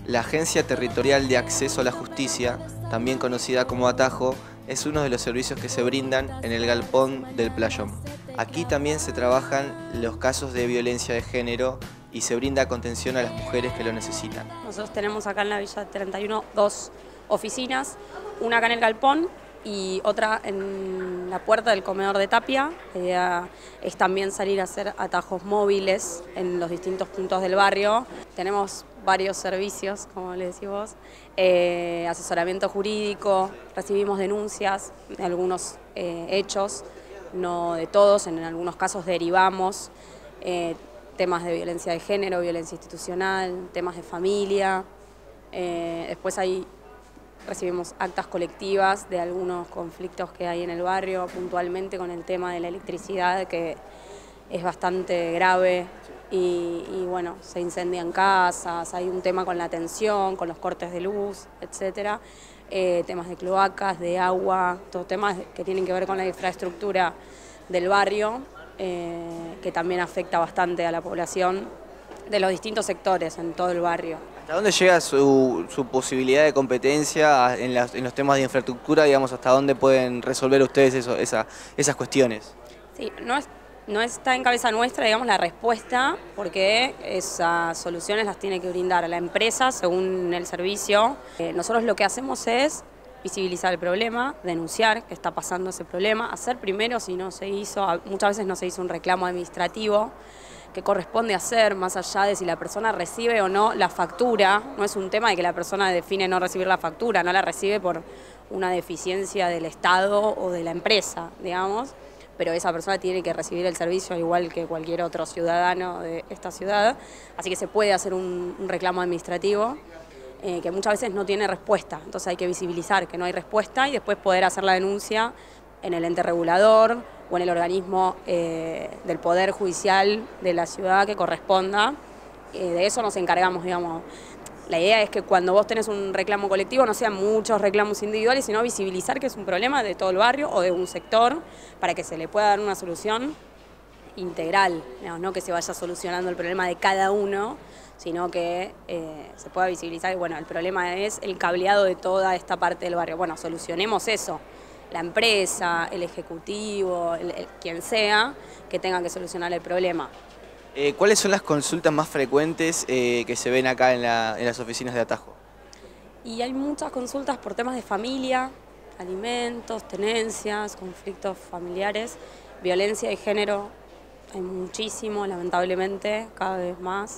La Agencia Territorial de Acceso a la Justicia, también conocida como Atajo, es uno de los servicios que se brindan en el galpón del Playón. Aquí también se trabajan los casos de violencia de género y se brinda contención a las mujeres que lo necesitan. Nosotros tenemos acá en la Villa 31 dos oficinas, una acá en el galpón y otra en la puerta del comedor de Tapia. La idea es también salir a hacer atajos móviles en los distintos puntos del barrio. Tenemos varios servicios, como le decís vos, asesoramiento jurídico, recibimos denuncias de algunos hechos, no de todos, en algunos casos derivamos temas de violencia de género, violencia institucional, temas de familia. Después recibimos actas colectivas de algunos conflictos que hay en el barrio, puntualmente con el tema de la electricidad, que es bastante grave y bueno, se incendian casas, hay un tema con la tensión, con los cortes de luz, etcétera. Temas de cloacas, de agua, todos temas que tienen que ver con la infraestructura del barrio, que también afecta bastante a la población de los distintos sectores en todo el barrio. ¿Hasta dónde llega su posibilidad de competencia en los temas de infraestructura? Digamos, ¿hasta dónde pueden resolver ustedes esas cuestiones? Sí, no está en cabeza nuestra, digamos, la respuesta, porque esas soluciones las tiene que brindar la empresa según el servicio. Nosotros lo que hacemos es visibilizar el problema, denunciar que está pasando ese problema, hacer primero, si no se hizo, muchas veces no se hizo un reclamo administrativo, que corresponde hacer, más allá de si la persona recibe o no la factura. No es un tema de que la persona define no recibir la factura, no la recibe por una deficiencia del Estado o de la empresa, digamos, pero esa persona tiene que recibir el servicio igual que cualquier otro ciudadano de esta ciudad, así que se puede hacer un reclamo administrativo que muchas veces no tiene respuesta, entonces hay que visibilizar que no hay respuesta y después poder hacer la denuncia en el ente regulador o en el organismo del Poder Judicial de la ciudad que corresponda. De eso nos encargamos, digamos. La idea es que cuando vos tenés un reclamo colectivo no sean muchos reclamos individuales, sino visibilizar que es un problema de todo el barrio o de un sector para que se le pueda dar una solución integral, digamos, no que se vaya solucionando el problema de cada uno, sino que se pueda visibilizar que bueno, el problema es el cableado de toda esta parte del barrio. Bueno, solucionemos eso. La empresa, el ejecutivo, quien sea, que tenga que solucionar el problema. ¿Cuáles son las consultas más frecuentes que se ven acá en las oficinas de Atajo? Y hay muchas consultas por temas de familia, alimentos, tenencias, conflictos familiares, violencia de género, hay muchísimo, lamentablemente, cada vez más.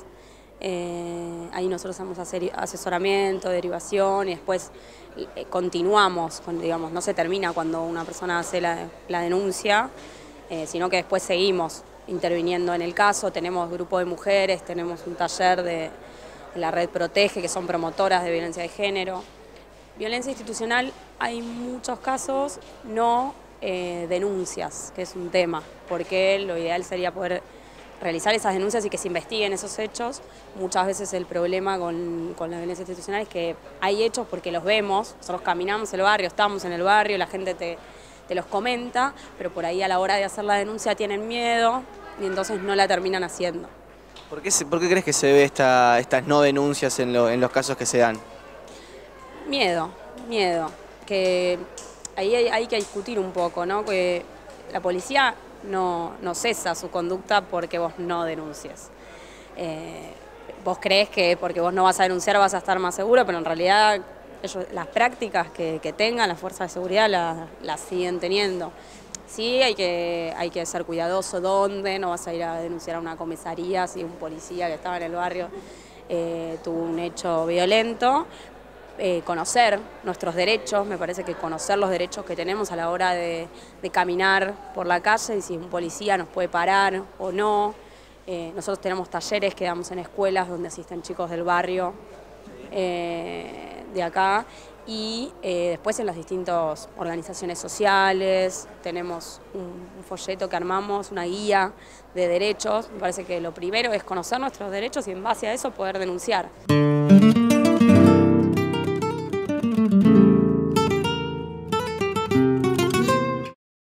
Ahí nosotros hacemos asesoramiento, derivación y después continuamos, digamos, no se termina cuando una persona hace la denuncia, sino que después seguimos interviniendo en el caso. Tenemos grupo de mujeres, tenemos un taller de la Red Protege, que son promotoras de violencia de género. Violencia institucional, hay muchos casos, no denuncias, que es un tema, porque lo ideal sería poder realizar esas denuncias y que se investiguen esos hechos. Muchas veces el problema con la violencia institucional es que hay hechos porque los vemos, nosotros caminamos el barrio, estamos en el barrio, la gente te los comenta, pero por ahí a la hora de hacer la denuncia tienen miedo y entonces no la terminan haciendo. ¿Por qué crees que se ve estas no denuncias en los casos que se dan? Miedo, que ahí hay que discutir un poco, ¿no? Que la policía no cesa su conducta porque vos no denuncies. Vos creés que porque vos no vas a denunciar vas a estar más seguro, pero en realidad las prácticas que tengan las fuerzas de seguridad las siguen teniendo. Sí, hay que ser cuidadoso dónde, no vas a ir a denunciar a una comisaría si un policía que estaba en el barrio tuvo un hecho violento. Conocer nuestros derechos, me parece que conocer los derechos que tenemos a la hora de caminar por la calle y si un policía nos puede parar o no. Nosotros tenemos talleres que damos en escuelas donde asisten chicos del barrio de acá y después en las distintas organizaciones sociales tenemos un folleto que armamos, una guía de derechos. Me parece que lo primero es conocer nuestros derechos y en base a eso poder denunciar.